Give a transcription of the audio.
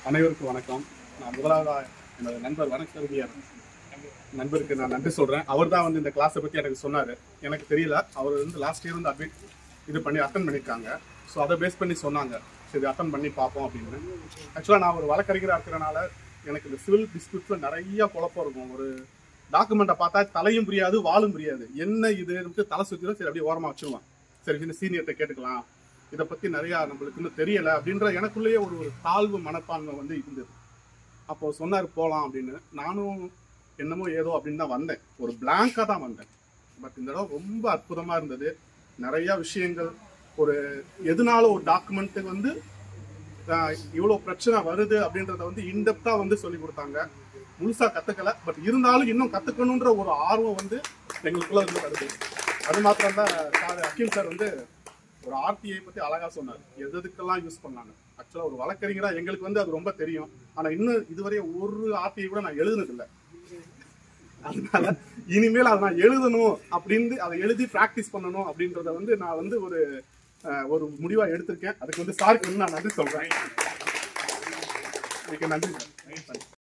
அனைவருக்கும் வணக்கம். நான் முதலாவதாக என்னோட நண்பர் வணக்கறிஞர் நண்பருக்கு நான் நன்றி சொல்கிறேன். அவர் தான் வந்து இந்த கிளாஸை பற்றி எனக்கு சொன்னார். எனக்கு தெரியல, அவர் வந்து லாஸ்ட் இயர் வந்து இது பண்ணி அட்டன் பண்ணியிருக்காங்க. ஸோ அதை பேஸ் பண்ணி சொன்னாங்க, சரி அட்டன் பண்ணி பார்ப்போம் அப்படின்னு. ஆக்சுவலாக நான் ஒரு வழக்கறிஞராக இருக்கிறனால எனக்கு இந்த சிவில் டிஸ்பியூட்ஸில் நிறைய குழப்பம் இருக்கும். ஒரு டாக்குமெண்ட்டை பார்த்தா தலையும் புரியாது, வாலும் புரியாது. என்ன இது தலை சுற்றிடும், சரி அப்படியே ஓரமாக வச்சுருவான். சரி இந்த சீனியர்கிட்ட கேட்டுக்கலாம், இதை பற்றி நிறையா நம்மளுக்கு இன்னும் தெரியலை அப்படின்ற எனக்குள்ளேயே ஒரு தாழ்வு மனப்பான்மை வந்து இருந்தது. அப்போ சொன்னார் போகலாம் அப்படின்னு. நானும் என்னமோ ஏதோ அப்படின்னு தான் வந்தேன், ஒரு பிளாங்காக தான் வந்தேன். பட் இந்த இடம் ரொம்ப அற்புதமாக இருந்தது. நிறையா விஷயங்கள், ஒரு எதனால ஒரு டாக்குமெண்ட்டுக்கு வந்து இவ்வளோ பிரச்சனை வருது அப்படின்றத வந்து இன்டெப்த்தாக வந்து சொல்லி கொடுத்தாங்க. முழுசாக கற்றுக்கலை, பட் இருந்தாலும் இன்னும் கற்றுக்கணுன்ற ஒரு ஆர்வம் வந்து எங்களுக்குள்ள வந்து வருது. அது மாத்திரம் தான் சார் அக்கீம் சார் வந்து ஒரு ஆர்டிஐ பற்றி அழகாக சொன்னார், எதுக்கெல்லாம் யூஸ் பண்ணாங்க. ஆக்சுவலாக ஒரு வழக்கறிஞராக எங்களுக்கு வந்து அது ரொம்ப தெரியும். ஆனால் இன்னும் இதுவரைய ஒரு ஆர்டிஐ கூட நான் எழுதுனதில்லை. அதனால இனிமேல் அதை நான் எழுதணும் அப்படின்னு, அதை எழுதி ப்ராக்டிஸ் பண்ணணும் அப்படின்றத வந்து நான் வந்து ஒரு முடிவாக எடுத்திருக்கேன். அதுக்கு வந்து சாருக்கு வந்து நான் நன்றி சொல்கிறேன். நன்றி சார்.